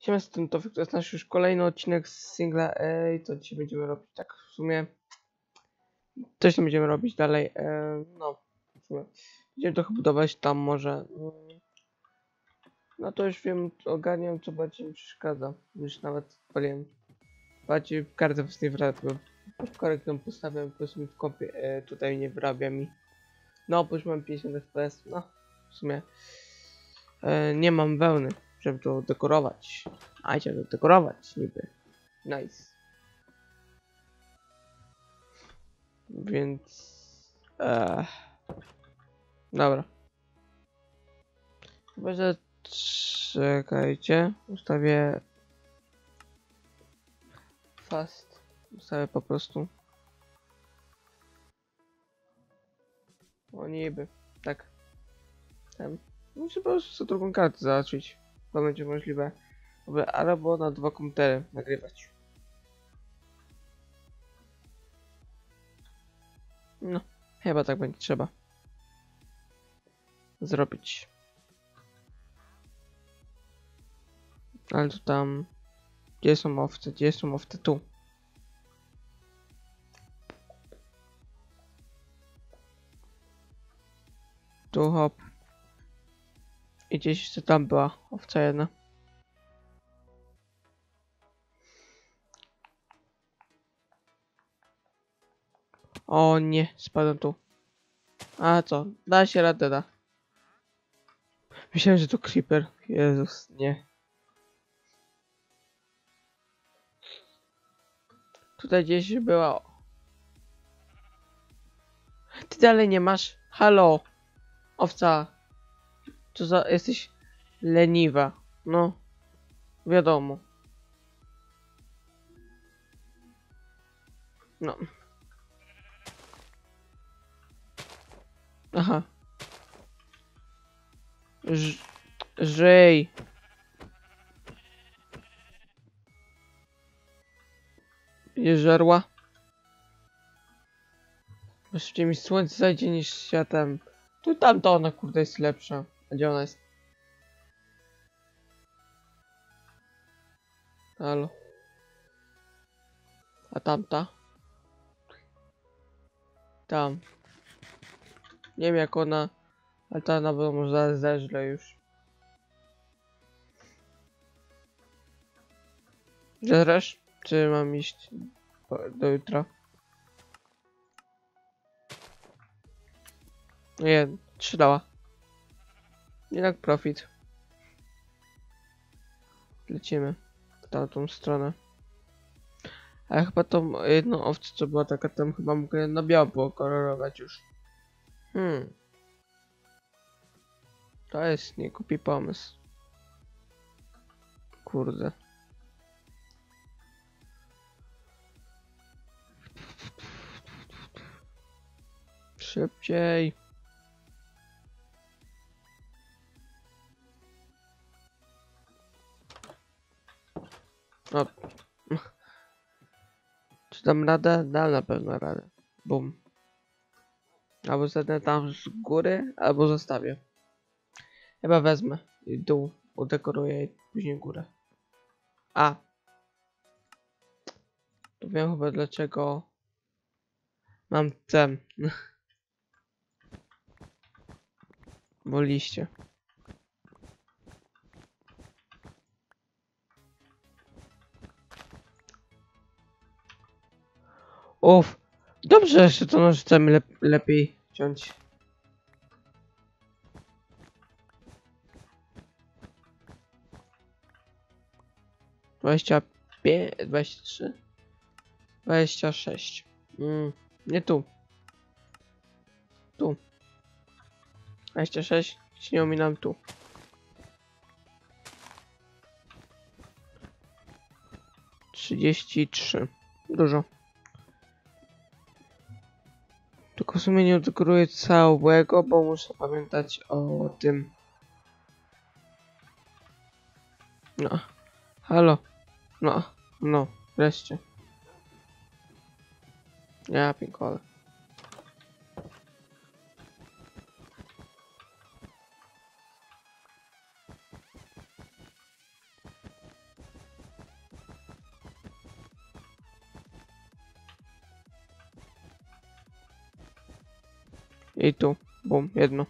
Siema, z tym Tofik, to jest nasz już kolejny odcinek z singla. Co dzisiaj będziemy robić? Tak, w sumie coś tam będziemy robić dalej. No, w sumie będziemy trochę budować tam może. No to już wiem, ogarniam, co bardziej mi przeszkadza. Już nawet powiem. Bardziej kartę w nie wrabia. Korek ją postawiam, po prostu mi w kopie tutaj nie wyrabia mi. No, bo już mam 50 fps. No, w sumie nie mam wełny, żeby to dekorować. A chciałbym dekorować niby. Nice. Więc... dobra. Chyba, że... Czekajcie. Ustawię... Fast. Ustawię po prostu. O niby. Tak. Tam. Muszę po prostu sobie drugą kartę załatwić. To będzie możliwe. Albo na 2 komputery nagrywać. No. Chyba tak będzie trzeba zrobić. Ale to tam... Gdzie są owce? Gdzie są owce? Tu. Tu hop. I gdzieś jeszcze tam była owca jedna. O nie, spadłem tu. A co? Da się radę, da. Myślałem, że to creeper. Jezus, nie. Tutaj gdzieś była. Ty dalej nie masz? Halo. Owca. Co za... Jesteś leniwa. No. Wiadomo. No. Aha. Żyj. Jest żarła. Właściwie mi słońce zajdzie niż światem. Tu tamta ona kurde jest lepsza. A gdzie ona jest? Halo. A tamta? Tam. Nie wiem jak ona. Ale ta na pewno może zeżre już. Żerasz? Czy mam iść do jutra? Nie, 3 dała. Jednak profit. Lecimy w tamtą stronę. A ja chyba tą jedną owcę, co była taka tam, chyba mogę na biało było kolorować już. To jest niegłupi pomysł. Kurde. Szybciej. O. Czy dam radę? Dam na pewno radę. Bum. Albo zadnę tam z góry, albo zostawię. Chyba wezmę dół, udekoruję i później górę. A. To wiem chyba dlaczego mam ten. Bo liście. Uff. Dobrze, że to nożycami lepiej ciąć. Dwadzieścia 23, 26. Nie tu. Tu. 26. Nie ominam tu. 33. Dużo. Tylko w sumie nie odgruję całego, bo muszę pamiętać o tym. No. Halo. No. Wreszcie. Ja pinkole. I tu. Bum, jedno.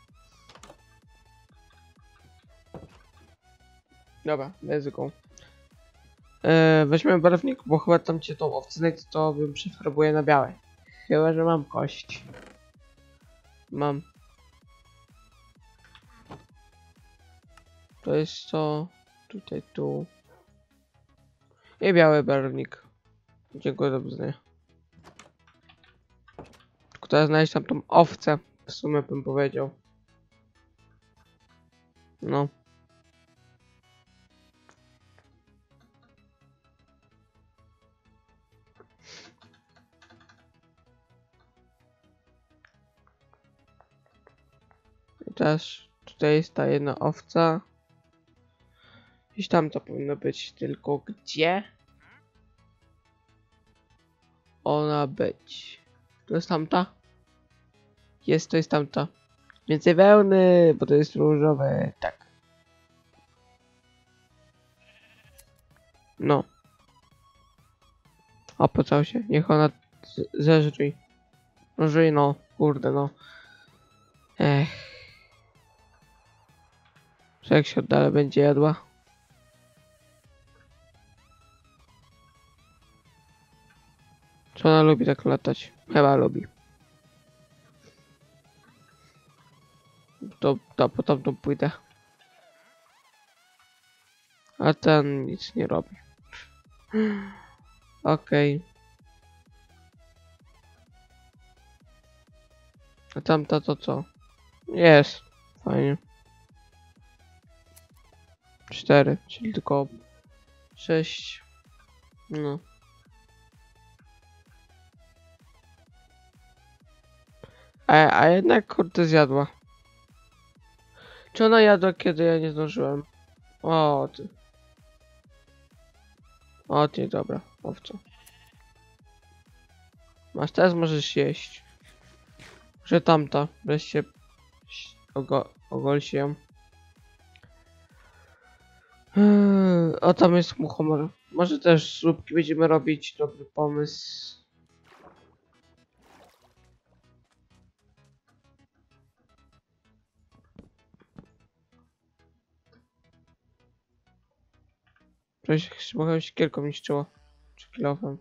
Dobra, let's go. Weźmiemy barwnik, bo chyba tam cię tą owcę znajdę, to bym przefarbuję na białe. Chyba, że mam kość. Mam. To jest to. Tutaj, tu. I biały barwnik. Dziękuję za poznanie. Tylko teraz znaleźć tam tą owcę. W sumie bym powiedział. No. I teraz tutaj jest ta jedna owca. Gdzieś tam to powinno być, tylko gdzie ona być? To jest tamta? Jest, to jest tamta. Więcej wełny, bo to jest różowe. Tak. No. Opłacał się. Niech ona zeżrzyj. No żyj, no. Kurde, no. Ech. Że jak się oddala będzie jadła. Czy ona lubi tak latać? Chyba lubi. To po tamtą pójdę. A ten nic nie robi. Okej. A tamta to co? Jest. Fajnie. 4, czyli tylko 6. No. A jednak kurde zjadła. Czy ona jadła, kiedy ja nie zdążyłem? O ty. O ty, dobra, owco. Masz, teraz możesz jeść. Że tamta, wreszcie ogol się ją. O, tam jest muchomor. Może też zupki będziemy robić, dobry pomysł. Coś mogę siekierką niszczyło. Czy kilofem.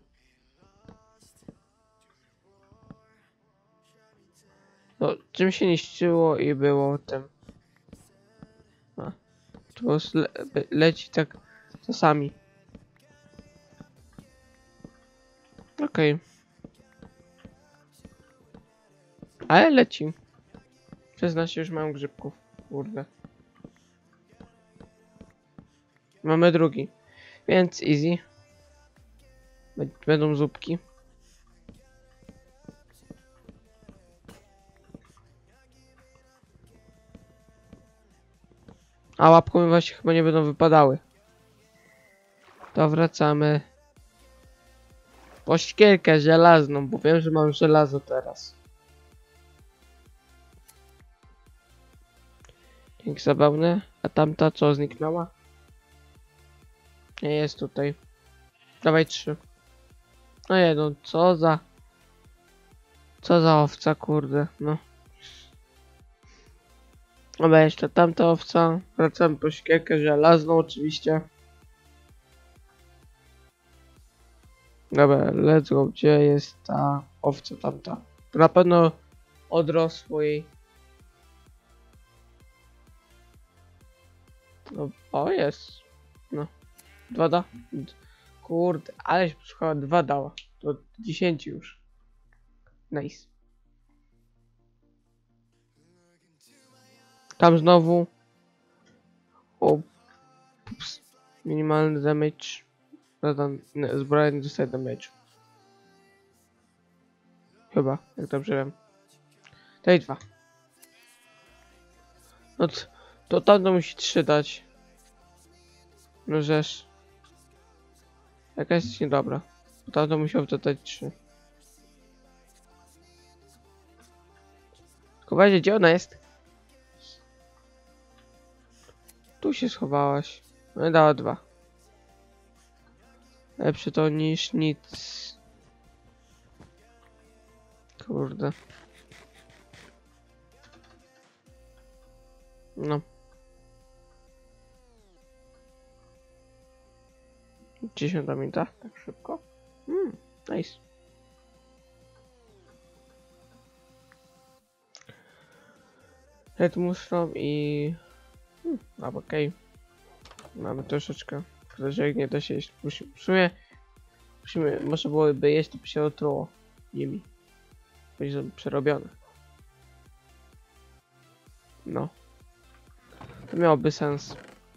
No, czym się niszczyło i było tym. A, to leci tak czasami. Okej. Ale leci. 16 już mam grzybków. Kurde. Mamy drugi. Więc easy. Będą zupki. A łapką mi właśnie chyba nie będą wypadały. To wracamy. Po szkierkę żelazną, bo wiem, że mam żelazo teraz. Dzięki zabawne. A tamta co zniknęła? Nie jest tutaj. Dawaj 3. No nie no, co za... Co za owca, kurde, no. Dobra, jeszcze tamta owca. Wracamy po szkierkę żelazną oczywiście. Dobra, let's go. Gdzie jest ta owca tamta? To na pewno odrosło jej. No, o jest. No. 2 da. Kurde, ale się przeszkoła 2 dała. To 10 już. Nice. Tam znowu. O. Ups. Minimalny damage. Zbrojenie nie dostaje damage. Chyba, jak dobrze wiem. Daj 2. No to tamto musi 3 dać. No żeż. Jakaś jest niedobra. Tamto musiał dodać 3. Tylko właśnie, gdzie ona jest? Tu się schowałaś. No i dała 2. Lepsze to niż nic. Kurde. No. 10 minuta, tak szybko. Nice. Red mushroom i... okej. Mamy troszeczkę. Że jak nie da się jeść, w sumie... może byłoby jeść, to by się otruło nimi. Będzie przerobione. No. To miałoby sens.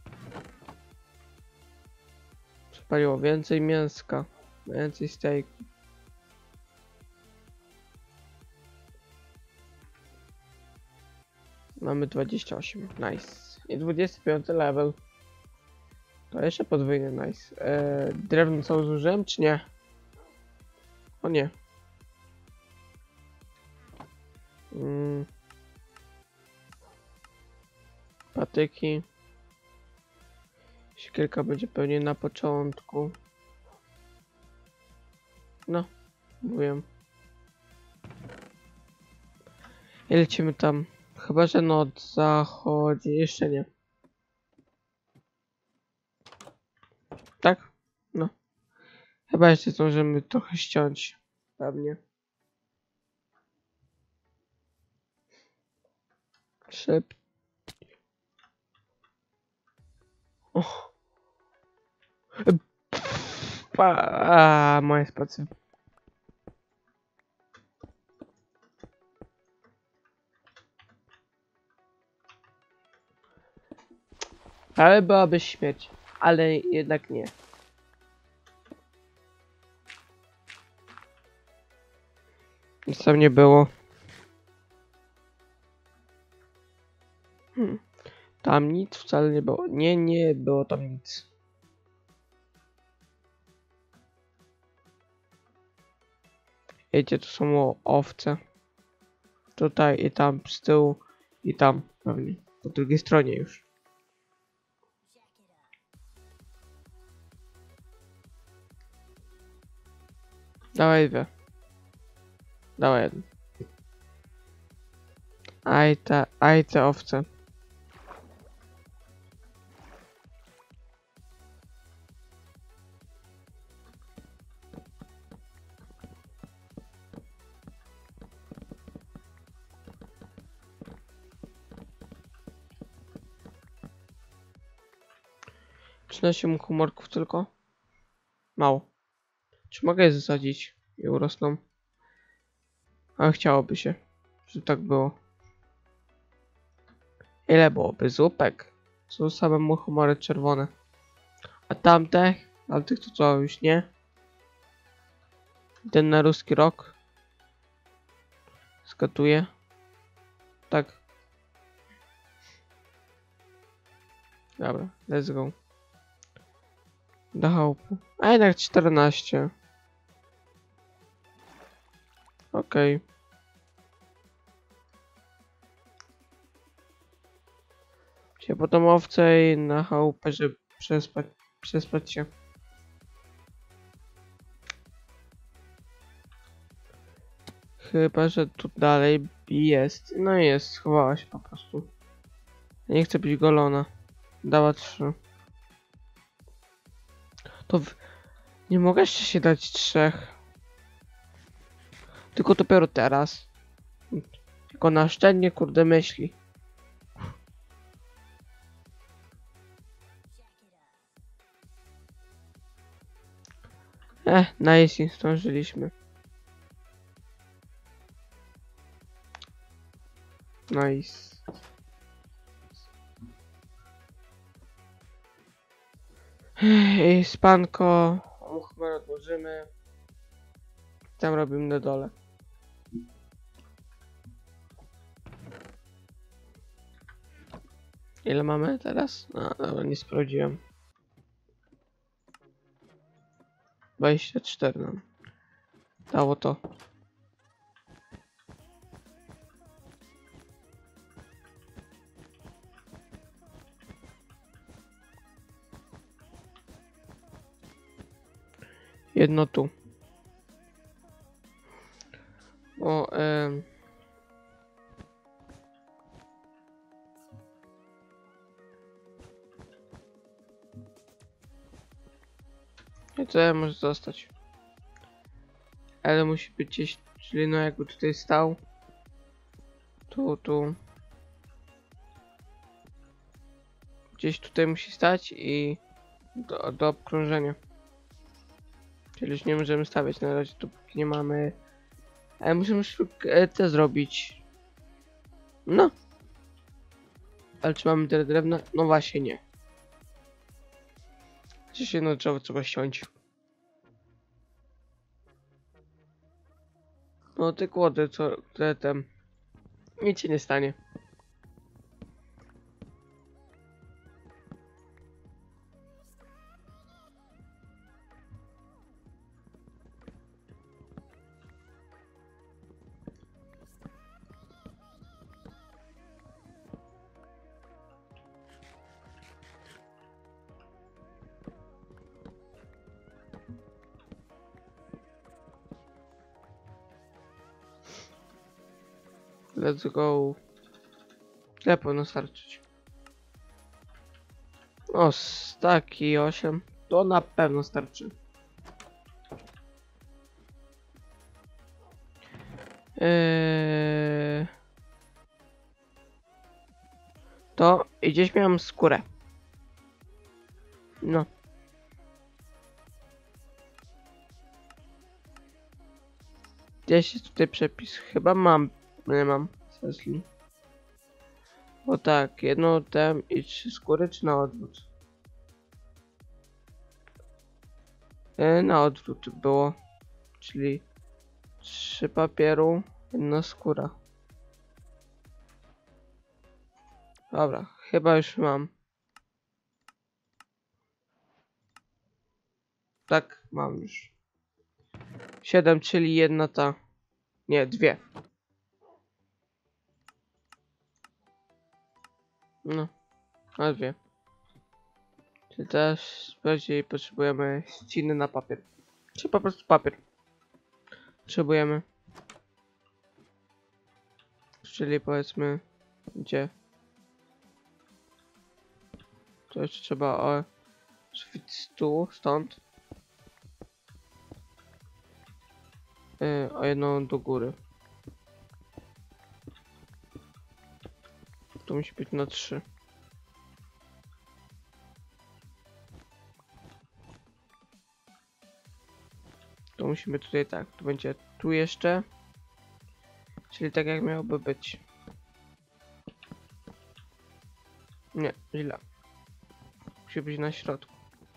Przepaliło więcej mięska. Więcej steak. Mamy 28. Nice. I 25 level. To jeszcze podwójny nice. Drewno co zużyłem, czy nie? O nie. Patyki. Siekierka będzie pewnie na początku. No, mówię. I lecimy tam. Chyba, że noc zachodzi. Jeszcze nie. Tak? No. Chyba jeszcze zdążymy trochę ściąć. Pewnie. Szyb. Och. Moje spacer. Ale byłaby śmierć. Ale jednak nie. Nic tam nie było. Tam nic wcale nie było. Nie było tam nic. Wiecie, to są owce. Tutaj i tam z tyłu i tam pewnie. Po drugiej stronie już. Dawaj dwie. Dawaj jeden. Aj te owce. Przynosi humorków tylko. Mało. Czy mogę je zasadzić i urosną? Ale chciałoby się, żeby tak było. Ile byłoby zupek? Są same muchomory czerwone. A tamtych to co, już nie? Ten na ruski rok. Skatuje. Tak. Dobra, let's go. Do chałupy. A jednak 14. Okej. Się potem owce i na chałupę, żeby przespać się. Chyba, że tu dalej jest. No jest, schowała się po prostu. Ja nie chcę być golona. Dała 3. To nie mogę jeszcze się dać 3. Tylko dopiero teraz. Tylko na szczęście kurde myśli. Nice, zdążyliśmy. Nice. I spanko. Chmurę odłożymy. Tam robimy na dole. Ile mamy teraz? Dobra, nie sprawdziłem. 24 nam dało to. Jedno tu. O, I to może zostać. Ale musi być gdzieś, czyli no jakby tutaj stał. Tu. Gdzieś tutaj musi stać i do obkrążenia. Czyli już nie możemy stawiać na razie, dopóki nie mamy. Ale musimy te zrobić. No. Ale czy mamy tyle drewna? No właśnie nie. Chociaż jedno drzewo trzeba ściąć. No te kłody, które tam. Nic się nie stanie. Let's go. Tyle powinno starczyć. O, staki 8. To na pewno starczy. To i gdzieś miałem skórę. No. Gdzieś jest tutaj przepis. Chyba mam. Nie mam. Sesli. O tak, jedno tem i 3 skóry, czy na odwrót? Na odwrót było. Czyli 3 papieru, 1 skóra. Dobra, chyba już mam. Tak, mam już. 7, czyli jedna ta. Nie, 2. No, a 2. Czyli teraz bardziej potrzebujemy ściny na papier. Czy po prostu papier. Potrzebujemy. Czyli powiedzmy, gdzie? To jeszcze trzeba o sufit stół, stąd. O jedną do góry. To musi być na 3. To musimy tutaj tak, to będzie tu jeszcze. Czyli tak jak miałoby być. Nie, źle. Musi być na środku.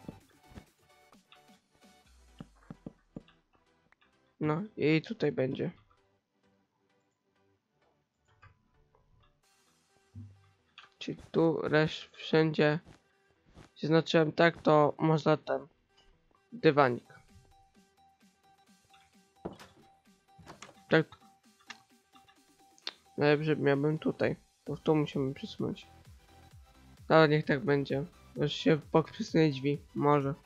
No i tutaj będzie. Czyli tu wszędzie zaznaczyłem tak, to można ten dywanik. Tak. Najlepsze miałbym tutaj. To tu musimy przesunąć. Ale niech tak będzie. Już się w bok przesunie drzwi. Może.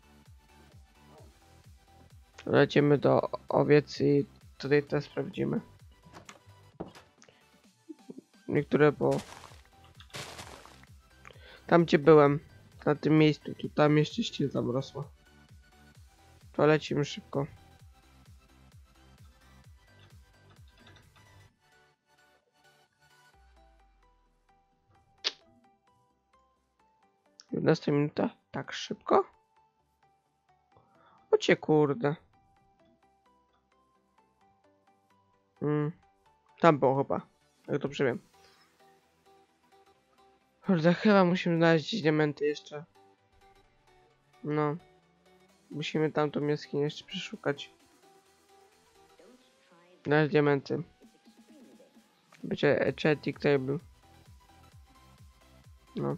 Lecimy do owiec i tutaj te sprawdzimy. Niektóre, bo tam gdzie byłem, na tym miejscu, tu tam jeszcze ściel tam rosła. To lecimy szybko. Jedna minuta? Tak szybko? O cię kurde. Tam było chyba. Jak dobrze wiem. Kurde, chyba musimy znaleźć diamenty jeszcze. No. Musimy tamtą jaskinię jeszcze przeszukać. Znaleźć diamenty. Będzie enchanting table. No.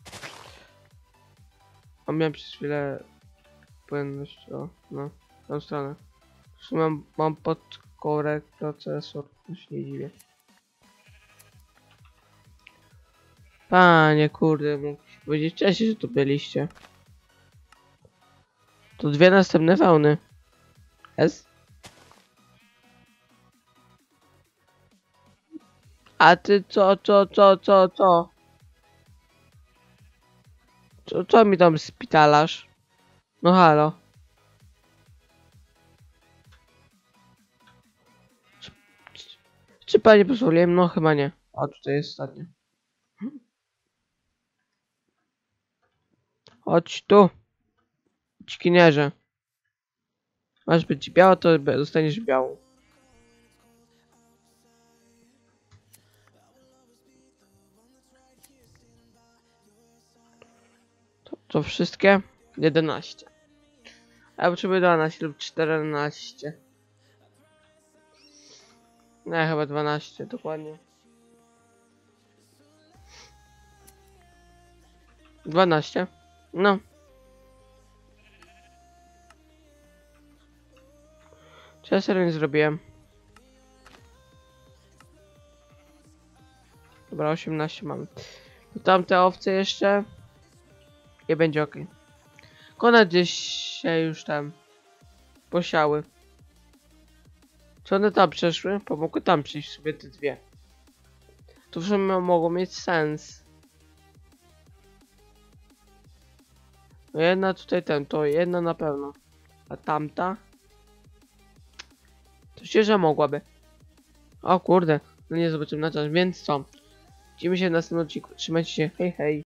A miałem przez chwilę płynność, o, no, w tą stronę. Mam pod korek procesor, to się nie dziwię. Panie kurde, mógłbyś powiedzieć wcześniej, że tu byliście. To 2 następne wełny. S? A ty co? Co mi tam spitalasz? No halo. Czy panie pozwoliłem? No chyba nie. A tutaj jest ostatnie. Chodź tu. Cikinierze. Masz być biało, to dostaniesz białą. To wszystkie? 11. A ja potrzebuję 12 lub 14. Nie, chyba 12, dokładnie. 12. No. Czy ja serio nie zrobiłem? Dobra, 18 mamy. To tamte owce jeszcze. I będzie ok. One gdzieś się już tam posiały. Czy one tam przeszły? Bo mogły tam przyjść sobie te dwie. To w sumie mogło mieć sens. No jedna tutaj to jedna na pewno. A tamta? To się, że mogłaby. O kurde, no nie zobaczymy na czas, więc co? Widzimy się w następnym odcinku. Trzymajcie się, hej hej.